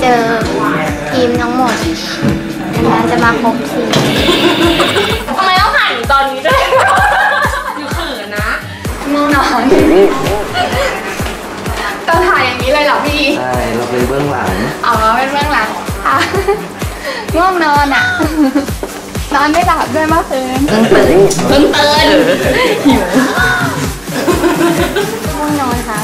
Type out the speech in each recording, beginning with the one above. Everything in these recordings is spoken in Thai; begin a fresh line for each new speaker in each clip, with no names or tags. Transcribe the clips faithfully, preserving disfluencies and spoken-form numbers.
อทีมทั้งหมดนะจะมาครบทีม
ทำไมต้องหันตอนนี้ด้วยอยู่เขินนะง่วงนอนตอนถ่ายอย่างนี้เลยเหรอพี่
ใช่เราเป็นเบื้องหลัง
อ๋อเป็นเบื้องหลัง
ค่ะง่วงนอนอ่ะนอนไม่หลับด้วยเมื่อคืน
เพิ่งตื่นหิว
ง่วงนอนครับ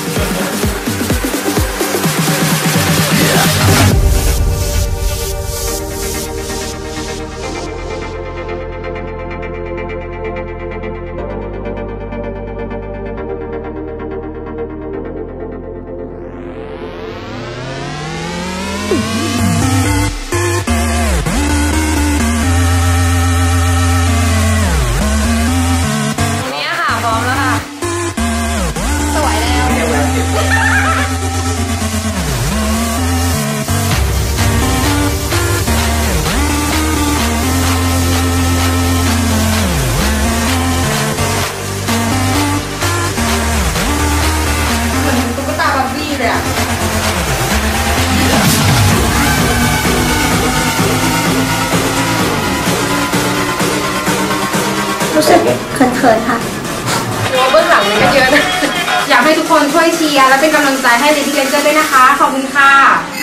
รู้สึกเขินๆค่ะ
เบื้องหลังก็เยอะนะอยากให้ทุกคนช่วยเชียร์และเป็นกำลังใจให้ Lady Ranger ด้วยนะคะขอบคุณค่ะ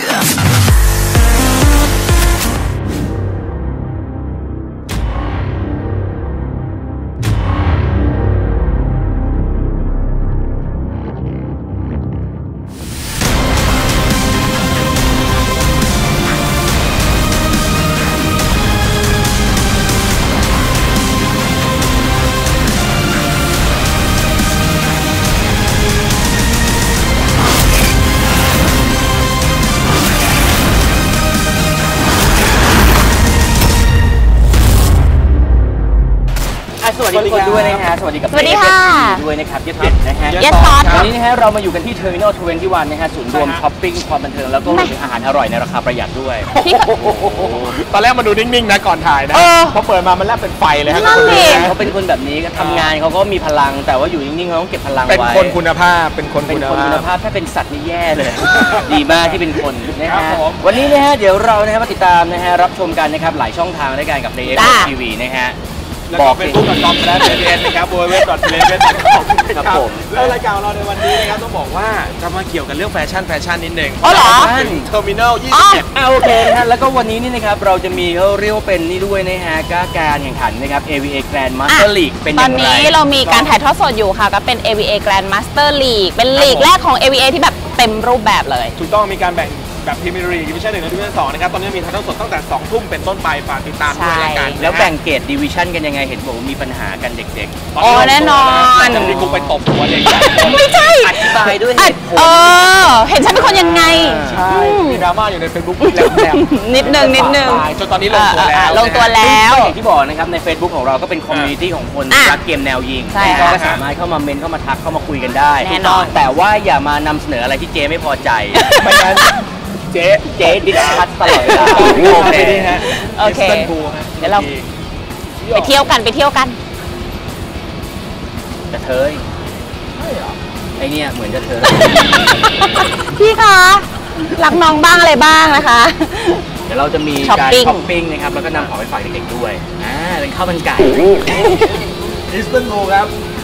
สวัสดีทุกคนด้วยนะฮะสวัสดีกับ
สวัสดีค่ะ
ด้วยนะครับยัดเด็ดนะฮะ
ยัดซอส
วันนี้นะฮะเรามาอยู่กันที่ Terminal ยี่สิบเอ็ดนะฮะศูนย์รวมช้อปปิ้งความบันเทิงแล้วก็มีอาหารอร่อยในราคาประหยัดด้วย
ตอนแรกมาดูนิ่งๆนะก่อนถ่ายนะพอเปิดมามันแลบเป็นไฟเลยครับ
เขาเป็นคนแบบนี้ก็ทำงานเขาก็มีพลังแต่ว่าอยู่นิ่งๆเขาต้องเก็บพลังไว้
เป็นคนคุณภาพเป็นคน
เป็นคนคุณภาพถ้าเป็นสัตว์นี่แย่เลยดีมากที่เป็นคนนะฮะวันนี้นะฮะเดี๋ยวเรานะฮะมาติดตามนะฮะรับชมกันนะครับหลายช่องทางด้วยกันกับใน เอ เอฟ ที วี นะฮะ
บอกเป็นตู้กับกอมและเรียนนะครับโบยเว็บดอทเรียนเว็บดอทคอมครับผมแล้วรายการเราในวันนี้นะครับต้องบอกว่าจะมาเกี่ยวกับเรื่องแฟชั่นแฟชั่นนิดนึง
อ๋อเหรอ
เทอร์มินอลยี่สิบเอ็ด
โอเคนะฮะแล้วก็วันนี้นี่นะครับเราจะมีเขาเรียกว่าเป็นนี่ด้วยนะฮะการแข่งขันนะครับ เอ วี เอ Grand Master League เป็นอย่างไร
ตอนนี้เรามีการถ่ายทอดสดอยู่ค่ะก็เป็น เอ วี เอ Grand Master League เป็นลีกแรกของ เอ วี เอ ที่แบบเต็มรูปแบบเลย
ถูกต้องมีการแบ่งแบบพรีเมียร์ลีกดิวิชั่นหนึ่งและดิวิชั่นสองนะครับตอนนี้มีถ่ายทอดสดตั้งแต่สองทุ่มเป็นต้นไปฝากติดตามด้วยแล้วกัน
แล้วแบ่งเกรดดิวิชั่นกันยังไงเห็นบอกว่ามีปัญหากันเด็ก
ๆอ๋อแน่นอน
จะมีกูไปตบหัวเลย
ไม่ใช่
อธิบายด้วย
เออเห็นฉันเป็นคนยังไง
ใช่มีดราม่าอยู่ใน Facebook แลม
ๆนิดนึงนิดนึง
จนตอนนี้ลงตัวแล้ว
ลงตัวแล้ว
อย่างที่บอกนะครับใน Facebook ของเราก็เป็นคอมมูนิตี้ของคนรักเกมแนวยิงก็สามารถเข้ามาเมนเข้ามาทักเข้ามาคุยกันได้
แน่นอน
แต่ว่าอย่ามานำเสนออะไรที่เจไม่พอใจ
ไม่งั้นเจ๊
เจ๊ดิฉันตลอดเวลา
โอเคโอเคเดี๋ยวเราไปเที่ยวกันไปเที่ยวกัน
กระเทยไอเนี่ยเหมือนกระเทย
พี่คะรักน้องบ้างอะไรบ้างนะคะ
เดี๋ยวเราจะมีการช้อปปิ้งนะครับแล้วก็นำของไปฝากเด็กๆด้วยอ่าเป็นข้าวมันไก่
อิสตันบูลครับ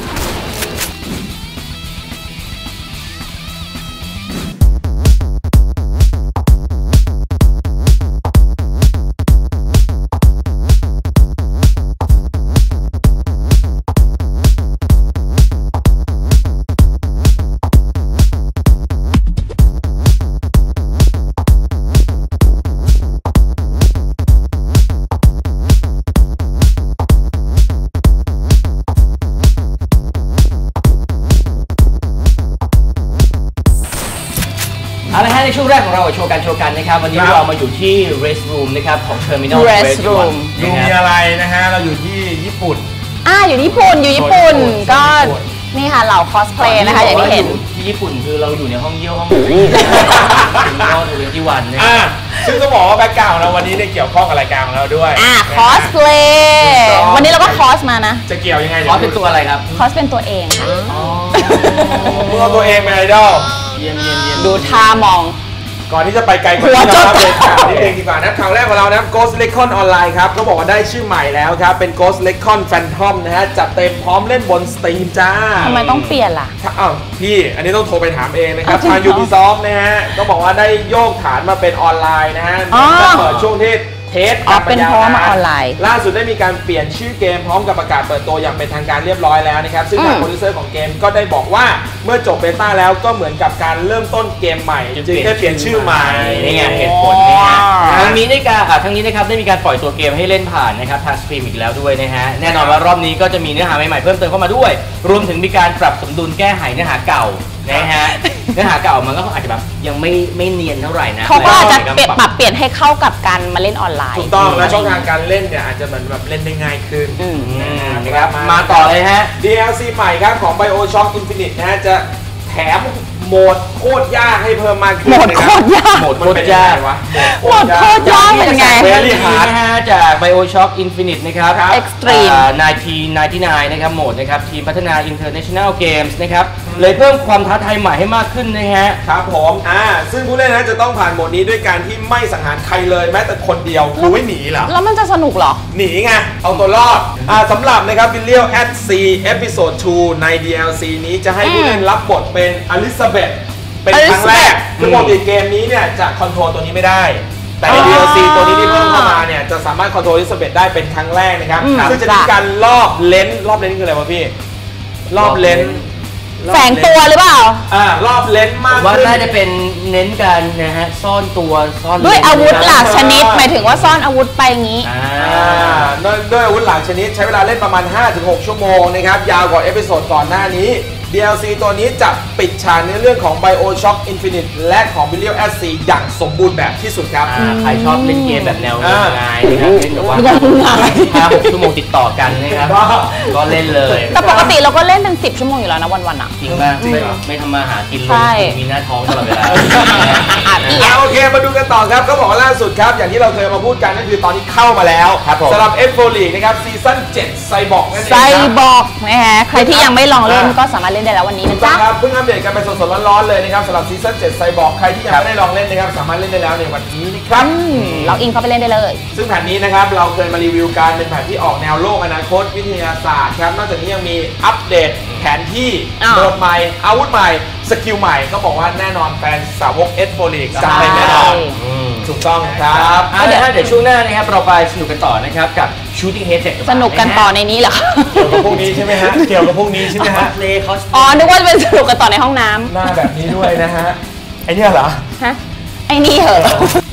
เอาละฮะในช่วงแรกของเราโชว์กันโชว์กันนะครับวันนี้เรามาอยู่ที่ Rest Room นะครับของ Terminal ยี่สิบเอ็ด
ดูมีอะไรนะฮะเราอยู่ที่ญี่ปุ่น
อ่าอยู่ญี่ปุ่นอยู่ญี่ปุ่นก็นี่ค่ะเหล่าคอสเพลย์นะคะอย่างที่เห็น
ที่ญี่ปุ่นคือเราอยู่ในห้องเยี่ยวห้องนี้ก็ถือที่วันนะ
ซึ่งต้องบอกว่าแบ็คกราวด์เราวันนี้ได้เกี่ยวข้องกับรายการของเราด้วย
อ่าคอสเพลย์วันนี้เราก็คอสมานะ
จะเกี่ยวยังไง
คอสเป็นตัวอะไรครับ
คอสเป็นตัวเอง
มึงเอาตัวเองเป็นไอดอล
เยี่ยมเยี่ยมเยี่ยม
ดูท่ามอง
ก่อนที่จะไปไกลกว่านี้นะครับเลยข่าวนิดนึงดีกว่านะข่าวแรกของเรานะครับ Ghost Recon Online ครับเขาบอกว่าได้ชื่อใหม่แล้วครับเป็น Ghost Recon Phantom นะฮะจัดเต็มพร้อมเล่นบน Steam จ้า
ทำไมต้องเปลี่ยนล่ะ
อ้าวพี่อันนี้ต้องโทรไปถามเองนะครับ
จริงเหรอ
ทาง Ubisoft นะฮะก็บอกว่าได้โยกฐานมาเป็นออนไลน์นะฮะ
อ๋อ
จะเปิดช่วงที่เทส
อ๋อเป็นเพราะว่ามาออนไลน์
ล่าสุดได้มีการเปลี่ยนชื่อเกมพร้อมกับประกาศเปิดตัวอย่างเป็นทางการเรียบร้อยแล้วนะครับซึ่งทาง
อืม
โปรดิวเซอร์ของเกมก็ได้บอกว่าเมื่อจบเบต้าแล้วก็เหมือนกับการเริ่มต้นเกมใหม่จึงได้เปลี่ยนชื่อใหม่
นี่ไงเหตุผลนี่ฮะทั้งนี้ได้การอ่ะทั้งนี้นะครับได้มีการปล่อยตัวเกมให้เล่นผ่านนะครับทางสตรีมอีกแล้วด้วยนะฮะแน่นอนว่ารอบนี้ก็จะมีเนื้อหาใหม่ๆเพิ่มเติมเข้ามาด้วย รวมถึงมีการปรับสมดุลแก้ไขเนื้อหาเก่านะฮะเนื้อหาเก่ามันก็อาจจะแบบยังไม่ไม่เนียนเท่าไหร่นะ
เขาก็อาจจะเปลี่ยนปรับเปลี่ยนให้เข้ากับการมาเล่นออนไลน์
ถูกต้องและช่องทางการเล่นเนี่ยอาจจะเหมือนแบบเล่นได้ง่ายขึ้น
อืม
นะครับมาต่อเลยฮะ
ดี แอล ซี ใหม่ครับของ BioShock Infinite นะฮะจะแถมโหมดโคตรยากให้เพิ่มมากขึ้น
โหมด
นะค
โครับ ตรยาก
โหมด
มัน
โคต
เป็น
ร
ยัง
ยา
ไง
ก
วะ
โหมดโคตรยากเป็นไง
เวลี่ฮาร์ดนะฮะจาก BioShock Infinite นะครับ
Extreme
อ่าหนึ่งพันเก้าร้อยเก้าสิบเก้านะครับโหมดนะครับทีมพัฒนา International Games นะครับเลยเพิ่มความท้าทายใหม่ให้มากขึ้นนะฮะ
ครับผมอ่าซึ่งผู้เล่นนะจะต้องผ่านโหมดนี้ด้วยการที่ไม่สังหารใครเลยแม้แต่คนเดียวคือไม่หนีเหรอ
แล้วมันจะสนุกเหรอ
หนีไง เอาตัวรอดอ่าสำหรับนะครับ Burial at Sea Episode ทูใน ดี แอล ซี นี้จะให้ผู้เล่นรับบทเป็นอลิซาเบธเป็นครั้งแรก คือปกติเกมนี้เนี่ยจะคอนโทรลตัวนี้ไม่ได้ แต่ใน ดี แอล ซี ตัวนี้ที่เพิ่มเข้ามาเนี่ยจะสามารถคอนโทรลอลิซาเบธได้เป็นครั้งแรกนะครับ
อืม
ซึ่งจะมีการรอบเลนส์รอบเลนส์คืออะไรวะพี่ รอบเลนส์
แฝงตัวหรือเปล่า
อ่ารอบเลนส์มาก
ว่า
ขึ้น
น่าจะเป็นเน้นการนะฮะซ่อนตัวซ่อน
ด้วย
เลน
อาวุธหลากชนิด
อ่า
หมายถึงว่าซ่อนอาวุธไปงี้
อ่า
อ่าด้วยด้วยอาวุธหลากชนิดใช้เวลาเล่นประมาณ ห้าถึงหก ชั่วโมงนะครับ ยาวกว่าเอพิโซดก่อนหน้านี้ ดี แอล ซี ตัวนี้จะปิดฉากในเรื่องของ BioShock Infinite และของ Burial at Sea อย่างสมบูรณ์แบบที่สุดครับ
อ่าใครชอบเล่นเกมแบบแนวง
อ่า
มงายนะครับเล่นแบบว่าห้าหกชั่วโมงติดต่อกันนะครับ
ก็
ก็เล่นเลย
แต่ปกติเราก็เล่นเป็นสิบชั่วโมงอยู่แล้วนะวันๆอ่ะ
จริงป่ะ
จริง
ไม่
เหรอ
ไม่ทำมาหากินเล
ใช่
ยมีหน้าท้องตลอดเวลา
อ่ะอีก
อ่าโอเคมาดูกันต่อครับก็บอกว่าล่าสุดครับ อย่างที่เราเคยมาพูดกันก็คือตอนนี้เข้ามาแล้ว
ครับผม
สำหรับ เอฟ โฟร์ League นะครับซีซั่นเจ็ดไซบอร์กนั่นเอง
ไซ
ครับ
บอกนะฮะใครที่ยังไม่ลองเล่น
อ่า
ก็สามารถเล่นได้แล้ววันนี้
ถู
นะ
กต้อ
จ๊ะ
งครับเพิ่งอัปเดตกันไปสดๆร้อนๆเลยนะครับสำหรับซีซั่นเจ็ดไซบอร์กใครที่ยังไม่ได้ลองเล่นนะครับสามารถเล่นได้แล้วในวันนี้นะครับ
อืมล็อกอินเข้าไปเล่นได้เลย
ซึ่งแผ่นนี้นะครับเราเคยมารีวิวการเป็นแผนที่ออกแนวโลกอนาคตวิทยาศาสตร์ครับนอกจากนี้ยังมีอัปเดตแผนที่
อ่า
โหมดใหม่อาวุธใหม่สกิลใหม่ก็บอกว่าแน่นอนแฟนสาวก เอฟ โฟร์ League จัดเต็มแน่นอน
อืม
ถูกต้องครับ
อ่ะเดี๋ยวเดี๋ยวช่วงหน้านะครับเราไปสนุกกันต่อนะครับกับ Shooting Head
สนุกกันต่อในนี้เหรอ
เกี่ยวกับพวกนี้ใช่ไหมฮะเกี่ยวกับพวกนี้ใช่ไหมฮะ
เลคอส
อ๋อ นึกว่าจะเป็นสนุกกันต่อในห้องน้
หน้าแบบนี้ด้วยนะฮะไอเนี่ยเหรอ
ำฮะ ไอ้นี่เหอะ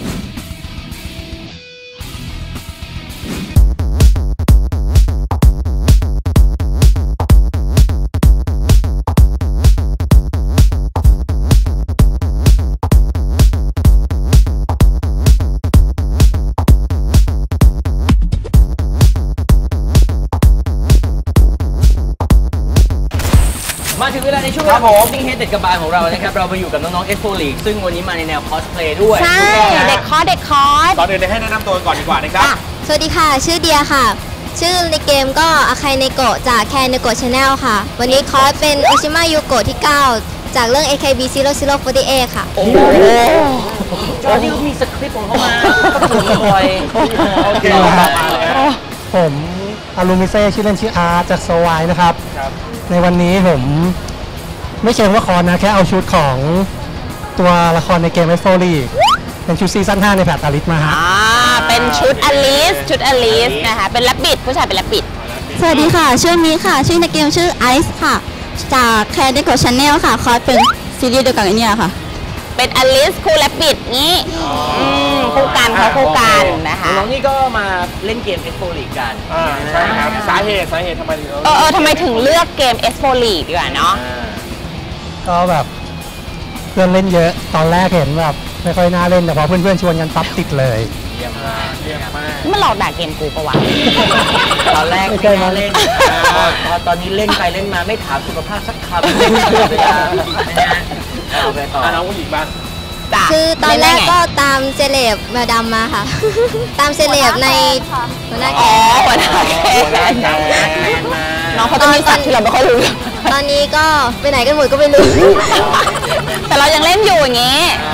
มาถึงเวลาในช่วง
ครับผม
Shooting Head เด็ดกระบาลของเรานะครับเรามาอยู่กับน้องๆ เอฟ โฟร์ League ซึ่งวันนี้มาในแนวคอสเพลย์ด้วย
ใช่ เด็กคอร์สเด็กคอร์ส
ก่อนอื่นให้แนะนำตัวก่อนดีกว่านะครับ
สวัสดีค่ะ ชื่อเดียค่ะ ชื่อในเกมก็อาคายเนโกะจากแคนเนโกะชาแนลค่ะ วันนี้คอร์สเป็นโอชิมะยูโกะที่ เก้า จากเรื่อง เอ เค บี ศูนย์ ศูนย์ สี่ แปด ค่ะ
โอ้โหจอร์ดี้มีสคริปต์ของเขามาบ่อย
โอเค
ต่อมาเลย
ผมอารุมิเซ่ชื่อเล่นชื่ออาร์ตจากโซวายนะครับ
ครับ
ในวันนี้ผมไม่เชิงว่าคอนนะ แค่เอาชุดของตัวละครในเกมไอโฟลีเป็นชุดซีซั่นห้าในแพทอาริสมาฮะ
อ่า เป็นชุดอลิส ชุดอลิสนะคะ เป็นแรปปิดผู้ชายเป็นแรปปิด
สวัสดีค่ะ ชื่อมิค่ะ ชื่อในเกมชื่อไอซ์ค่ะ จากแคนเนโกะชาแนลค่ะ คอร์สเป็นซีรีส์เดียวกันกับเนี่ยค่ะ
เป็นอลิสคู่แรปปิดงี้อืมคู่กันเขาคู่กันนะคะ
น้องๆนี่ก็มาเล่นเกม เอฟ โฟร์ League กัน
อ่าใช่ครับสาเหตุสาเหตุทำไมถึง
เออเออทำไมถึงเลือกเกม เอส โฟร์ League ดีกว่าเนาะ
ก็แบบเพื่อนเล่นเยอะ ตอนแรกเห็นแบบไม่ค่อยน่าเล่น แต่พอเพื่อนๆชวนกันปั๊บติดเลย
เยี่ยมมาก
เรียบมาก
นี่มันหลอกด่าเกมกูปะวะ
ตอนแรก
ไม่
ไม่
ใช่
กล้า
มั้ง
เล่นพอพอตอนนี้เล่นไปเล่นมาไม่ถามสุขภาพสักคำเล่นตลอดเวลานะฮะเอาไปต่อ
อ่ะน้องผู้หญิงบ้าง
จ้ะ
คือตอนแรก
เล่นได้ไง
ก็ตามเซเลบแมวดำมาค่ะ ตามเซเลบในหัวหน้า
อ๋
แก๊
อง หัวหน้าแก๊งน้องเขาจะมีสัตว์ที่เราไม่ค่อยรู้เรื่อง
ตอนนี้ก็ไปไหนกันหมดก็ไม่รู้
แต่เรายังเล่นอยู่อย่างงี้ อ่า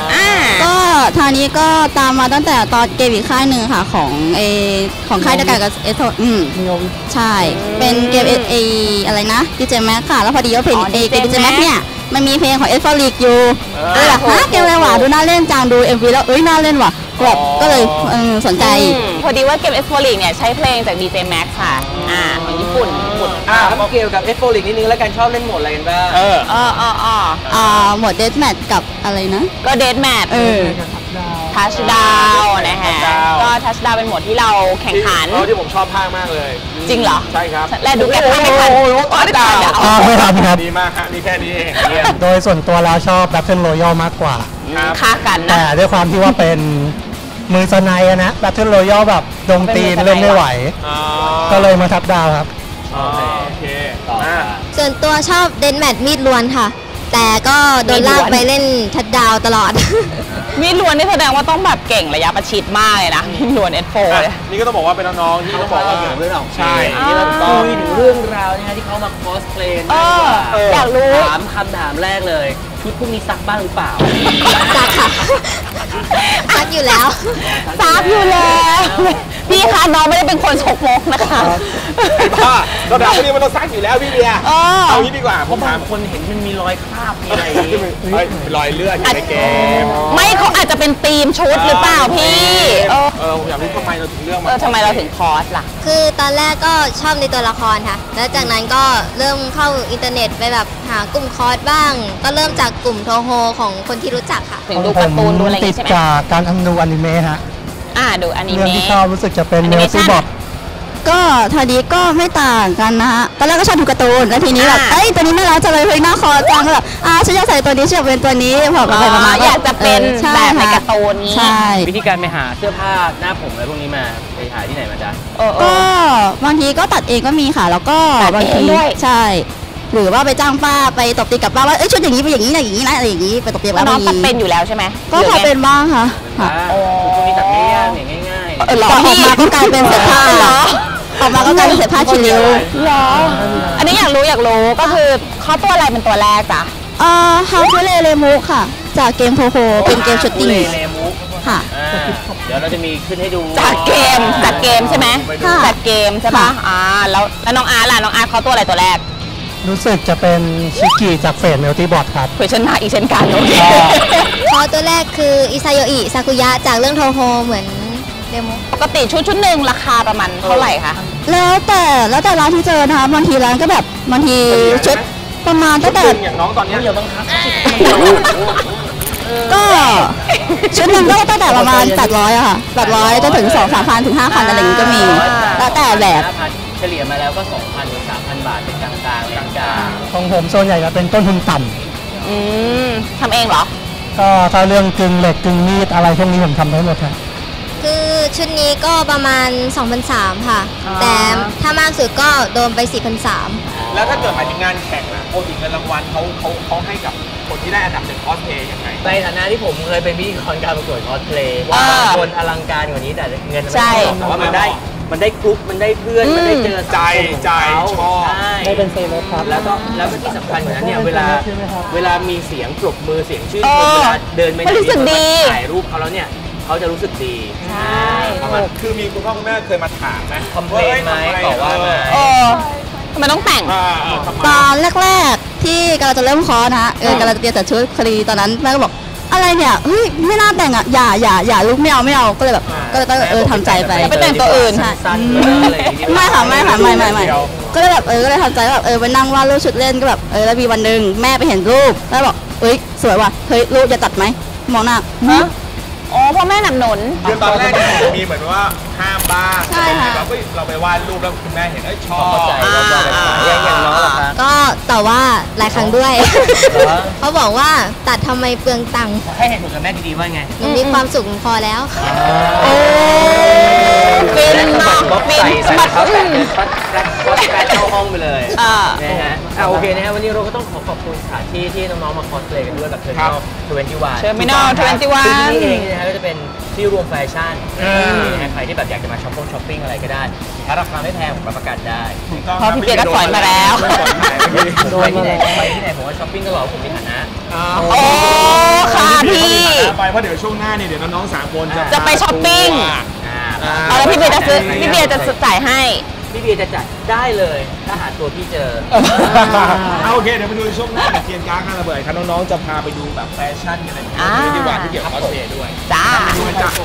ก็ทางนี้ก็ตามมาตั้งแต่ตอนเกมอีกค่ายหนึ่งค่ะของเอของค่ายเดียวกันกับเอสอืมใช่เป็นเกมเอเออะไรนะดีเจแม็กค่ะแล้วพอดีว่าเพลงเอเกมดีเจแม็กเนี่ยมันมีเพลงของเอสฟอริกอยู่ก็เลยแบบฮะเกมอะไรวะดูน่าเล่นจังดู เอ็ม วี แล้วเอ้ยน่าเล่นว่ะแบบก็เลยเออสนใจ
พอดีว่าเกม เอส โฟร์ League เนี่ยใช้เพลงจาก ดี เจ Max ค่ะอ่าของญี่ปุ่นญี่ปุ่น
อ่าเกี่ยวกับ เอส โฟร์ League นิดนึงแล้วกันชอบเล่นโหมดอะไรกันบ้างเออ
เออเออเออ
อ่าหมดเดธแมทกับอะไรนะ
ก็เดธแมท
เออ
ทัชดาวนะฮะก็ทัชดาวเป็นโหมดที่เราแข่งขัน
ที่ผมชอบภาคมากเลย
จริงเหรอ
ใช่ครับ
และดูแกะไม่ทัน
ไม่ทันไม่ทันครับ
ดีมากฮะนี่แค่นี้เอง
โดยส่วนตัวแล้วชอบ Battle Royale มากกว่า
ฆ่ากันนะ
แต่ด้วยความที่ว่าเป็นมือสไนด์นะ Battle Royale แบบดงตีนเล่นไม่ไหวก็เลยมาทับดาวครับ
โอเค
ส่วนตัวชอบเดนแมทมีดล้วนค่ะแต่ก็โดนลากไปเล่นทัดดาวตลอด
มีดล้วนนี่แสดงว่าต้องแบบเก่งระยะประชิดมากเลยนะมีดล้วน เอส โฟร์ เลย
นี่ก็ต้องบอกว่าเป็นน้องๆที่ต้องบอกว่าเกี่ยวกับเรื่องของใช่
ที่เราคุยถึงเรื่องราวนะที่เขามาคอสเพลย์
อยากรู้
ถามคำถามแรกเลยชุดพวกนี้ซักบ้างหรือเปล่า
ซักค่ะซักอยู่แล้ว
ซักอยู่แล้วพี่คะน้องไม่ได้เป็นคนฉกมกนะคะ
ไอ้บ้าระดับนี้มันต้องซักอยู่แล้วพี่เบียร์เอางี้ดีกว่า
เพราะบางคนเห็นมันมีรอยคราบมีอะไร
รอยเลือดในเกม
ไม่เขาอาจจะเป็นธีมชุดหรือเปล่าพี่
เออผมอยากรู้ทำไมเราถึงเลือก
เออทำไมเราถึงคอสล่ะ
คือตอนแรกก็ชอบในตัวละครค่ะแล้วจากนั้นก็เริ่มเข้าอินเทอร์เน็ตไปแบบหากลุ่มคอสบ้างก็เริ่มจากกลุ่มโทโฮของคนที่รู้จักค่ะ
ถึงดูการ์ตูนดูอะไรใช่ไหม
ติดจากการทำดูอนิเมะฮะ
อ่าดูอนิเมะ
เรื่องที่ชอบรู้สึกจะเป็นเมลซี่บอท
ก็ทานี้ก็ไม่ต่างกันนะฮะตอนแรกก็ชอบดูการ์ตูนแล้วทีนี้แบบเอ้ยตัวนี้น่ารักจังเลยเฮ้ยหน้าคอจังแบบอ่าฉันอยากใส่ตัวนี้ฉันอยากเป็นตัวนี้พอไปประมาณ
อยากจะเป็นแบบในการ์ตูนนี้
ใช่
วิธีการไปหาเสื้อผ้าหน้าผมอะไรพวกนี้มาไปหาที่ไหนมาจ๊ะ
ก็บางทีก็ตัดเองก็มีค่ะแล้วก็บางทีใช่หรือว่าไปจ้างป้าไปตบตีกับป้าว่าเอ้ยชุดอย่างนี้เป็นอย่างนี้นะอย่างนี้นะอะไรอย่างนี้ไปตบตีกับป้า
น้องตัดเป็นอยู่แล้วใช่ไหม
ก็พอเป็นบ้างค่ะ
ชุดพวกนี้ตัดไม่ยากเนี่ยง่าย
ๆออกมาก็กลายเป็นเสื้อผ้าเหรอออกมาก็กลายเป็นเสื้อผ้าชิลิว
เหรออันนี้อยากรู้อยากรู้ก็คือเขาตัวอะไรเป็นตัวแรกจ้ะ
เอ่อฮาวทูเลเลมุค่ะจากเกมโพโฮเป็นเกมชุดติ้งค่ะ
เดี๋ยวเราจะมีขึ้นให้ดู
จากเกมจากเกมใช่ไหมจากเกมใช่ปะอ่าแล้วแล้วน้องอาร์ล่ะน้องอาร์เขาตัวอะไรตัวแรก
รู้สึกจะเป็นชิกิจากเฟสเมลตี้บอทครับ
เพื่อชนะอีกเช่นกันโอเค
พอตัวแรกคืออิซาโยอิซากุยะจากเรื่องโทโฮเหมือนเดโม
ปกติชุดชุดหนึ่งราคาประมาณเท่าไหร่คะ
แล้วแต่แล้วแต่ร้านที่เจอนะคะบางทีร้านก็แบบบางทีชุดประมาณตั้งแต่
อย่างน้องตอนนี้
อย่าบังคับ
ก็ชุดหนึ่งก็ตั้งแต่ประมาณแปดร้อยอะค่ะแปดร้อยจนถึงสองสามพันถึงห้าพันอะไรอย่างนี้ก็มีแล้วแต่แบบ
เฉลี่ยมาแล้วก็ สองพัน ถึง สามพัน บาทเป็นกลางกลางกลางกลาง
ของผมโซนใหญ่จะเป็นต้นทุนต่ำ
อืมทำเองเหรอ
ก็ถ้าเรื่องกึ่งเหล็กกึ่งมีดอะไรพวกนี้ผมทำได้หมดครับ
คือชุดนี้ก็ประมาณ สองพันสามร้อย ค่ะแต่ถ้ามากสุดก็โดนไป สี่พันสามร้อย
แล้วถ้าเกิดหมายถึงงานแข่งนะโปรตีนเงินรางวัลเขาเขาเขาให้กับคนที่ได้อันดับหนึ่งคอสเพลย์ยังไง
ในฐานะที่ผมเคยเป็นพิธีกรการประกวดคอสเพลย์ว่าคนอลังการกว่านี้แต่เงินไม่พอแต่ว่ามันได้มันได้กรุ๊ปมันได้เพื่อนมันได้เจอ
ใจใจชอบ
ได้เป็นเซเลบครับ
แล้วก็แล้วก็ที่สำคัญกว่านั้นเนี่ยเวลาเวลามีเสียงปรบมือเสียงชื่นชมเวลาเดินไปไหนถ่ายรูปเขาแล้วเนี่ยเขาจะรู้สึกดี
ใช่
คือมีคุณพ่อคุณแม่เคยมาถามไหม
คอมเพลนไหมต่อว่าไหม
เออทำไมต้องแต่ง
ตอนแรกๆที่กำลังจะเริ่มคอร์สนะฮะเออกำลังจะเตรียมจัดชุดคดีตอนนั้นแม่ก็บอกอะไรเนี่ยเฮ้ยไม่น่าแต่งอ่ะอย่าอย่าอย่าลุกไม่เอาไม่เอาก็เลยแบบก็เลยต้องเออทำใจไป
ไปแต่งตัวอื่นค่ะ
ไม่ค่ะไม่ค่ะไม่ไม่ไม่ก็เลยแบบเออก็เลยทำใจแบบเออไปนั่งวาดรูปชุดเล่นก็แบบเออแล้วมีวันหนึ่งแม่ไปเห็นรูปแล้วบอกเอ้ยสวยว่ะเฮ้ยรูปจะตัดไหมมองหน้า
อ๋อพ่อแม่หนำหนุน
คือตอนแรกมีเหมือนว่าห้ามบ้างใช่ค่ะเราเราไปวาดรูปแล้วคุณแม่เห็นเอ้ยชอบ
อย่างอย่างน้องล่ะคะ
ก็แต่ว่าหลายครั้งด้วยเขาบอกว่าตัดทำไมเปลืองตังค์
ให้เห็นผลกับแม่ดีๆว่าไง
หนูมีความสุขพอแล้ว
โอ้เป็นมากเป็นบัตรบัตรบัตรเข้าห้องไปเลยนะฮะอ่าโอเคนะฮะวันนี้เราก็ต้องขอขอบคุณสถานที่ที่น้องๆมาคอสเพลย์กันด้วยกับเทอร์มินอลทเวนตี้วัน
Terminal ทเวนตี้วัน
ซึ่งที่นี่เองนะฮะก็จะเป็นที่รวมแฟชั่นนะฮะใครที่แบบอยากจะมาช้อปปิ้งช้อปปิ้งอะไรก็ได้ถ้าราคาไม่แพงผมรับประกันได้
เพราะพี่เปียก็สอนมาแล้ว
ไปที่ไหนไปที่ไหนผมว่าช้อปปิ้งก็หล่อผมมีฐานะ
โอ้ค่ะพี่
ไปเพราะเดี๋ยวช่วงหน้าเนี่ยเดี๋ยวน้องๆสามคนจะ
จะไปช้อปปิ้ง
อ่า
เอาแล้วพี่เบียร์จะซื้อพี่เบียร์จะจ่ายให้
พี่เบียร์จะจัดได้เลยถ้าหาตัวพี่เจอ
เอาโอเคเดี๋ยวไปดูช่วงหน้ากับเกียร์การ์ดการระเบิดครับน้องๆจะพาไปดูแบบแฟชั่นกันอะไรอย่างเงี้ยที่วันที่เกี่ยวกับคอสเพลย์ด้วย
จ้า
ดูกันจ้ะ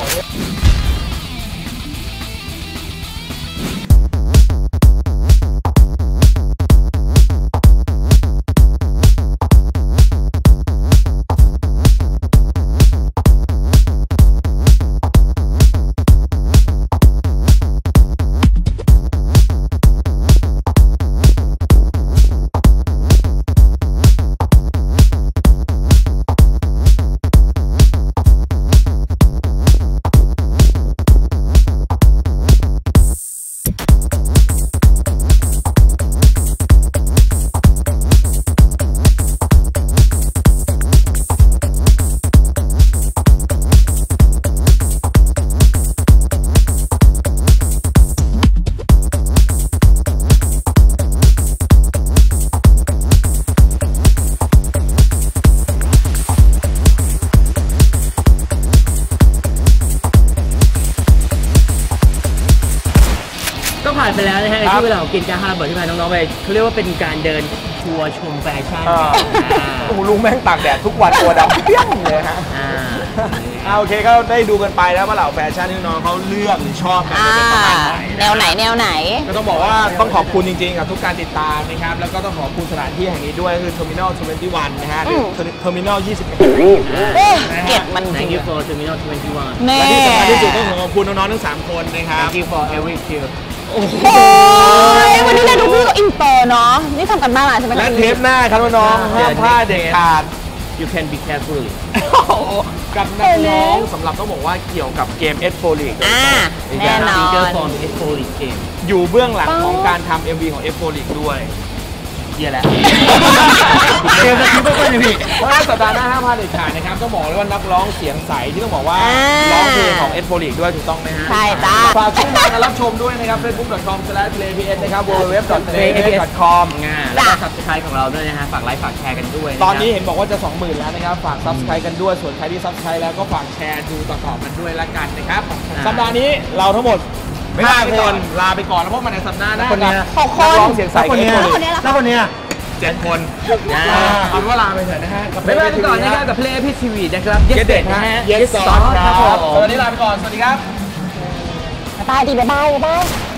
ก็ผ่านไปแล้วนะฮะในที่เวลาของกินการฮาร์เบิร์ดที่พาน้องๆไปเขาเรียกว่าเป็นการเดินทัวร์ชมแฟชั่น
โอ้โหลุงแม่งตากแดดทุกวันตัวดำเปี้ยงเลยฮะเอาโอเคก็ได้ดูกันไปแล้วว่าเหล่าแฟชั่นที่น้องเขาเลือกหรือชอบกัน
อ่า
เป็นประมาณไหน
แนวไหนแนวไหน
ก็ต้องบอกว่าต้องขอบคุณจริงๆกับทุกการติดตามนะครับแล้วก็ต้องขอบคุณสถานที่แห่งนี้ด้วยคือ Terminal ทเวนตี้วันนะฮะ
อืม
Terminal ยี่สิบเอ็ด
โอ้เก็บมันจ
Thank
ริ
you
ง
for Terminal ทเวนตี้วัน
แน่
และที่สำคัญที่สุดต้องขอขอบคุณน้องๆทั้งสามคนนะครับ
Thank you for every kill
โอ้ยวันนี้ได้ดูพี่ก็อินเตอร์เนาะนี่ทำกันบ้างอ่ะใช่ไหม
และเทปหน้าครับน้องๆห้ามพลาดเด็ดขาด
You can be careful
กับนักร้องสำหรับต้องบอกว่าเกี่ยวกับเกม เอส โฟร์ League
อ่าแน่นอ
Finger
น
fromเอส โฟร์ League Game
อยู่เบื้องหลังของการทำ เอ็ม วี ของ เอส โฟร์ League ด้วย
เยี่ยแล้วเกมสคริปต์ไม่ค่อยดีพี่
เพราะว่าสัปดาห์หน้าห้ามพลาดเด็ดขาดนะครับต้องบอกเลยว่านักร้องเสียงใสที่ต้องบอกว่า
อ่า
ร้องเพลงของ เอส โฟร์ League ด้วยถูกต้องไหมฮะ
ใช่จ้า
ฝากช่องทางการรับชมด้วยนะครับ เฟซบุ๊ก ดอท คอม สแลช เพลย์ พี เอส นะครับ ดับเบิลยู ดับเบิลยู ดับเบิลยู ดอท เพลย์ พี เอส ดอท คอม
งานแล้วก็ subscribe ของเราด้วยนะฮะฝากไลค์ฝากแชร์กันด้วยะครับ
ตอนนี้เห็นบอกว่าจะ สองหมื่น แล้วนะครับ ฝาก Subscribe กันด้วย ส่วนใครที่ Subscribe แล้วก็ฝากแชร์ดูต่อๆกันด้วยละกันนะครับ สัปดาห์นี้เราทั้งหมดห้าคนลาไปก่อนแล้วพบกันในสัปดาห์หน้า
คนเนี้ย
กับนักร้องเสียงใส
แล้วคนเนี้ย
เอส โฟร์ League
แล้วคนเนี้ย
เจ็ดคนเอาว่าลาไปเถอะนะฮะ
บ๊ายบายไปก่อนนะครับกับ Play พี ที วี นะครับ
เย็ดเด็ด
นะ
นะ
ฮะ
ฮะเย็ดซอสครับสวัสดีลาไปก่อน สวัสดีครับ
บ๊ายบายดีบ๊ายบายบ๊ายบาย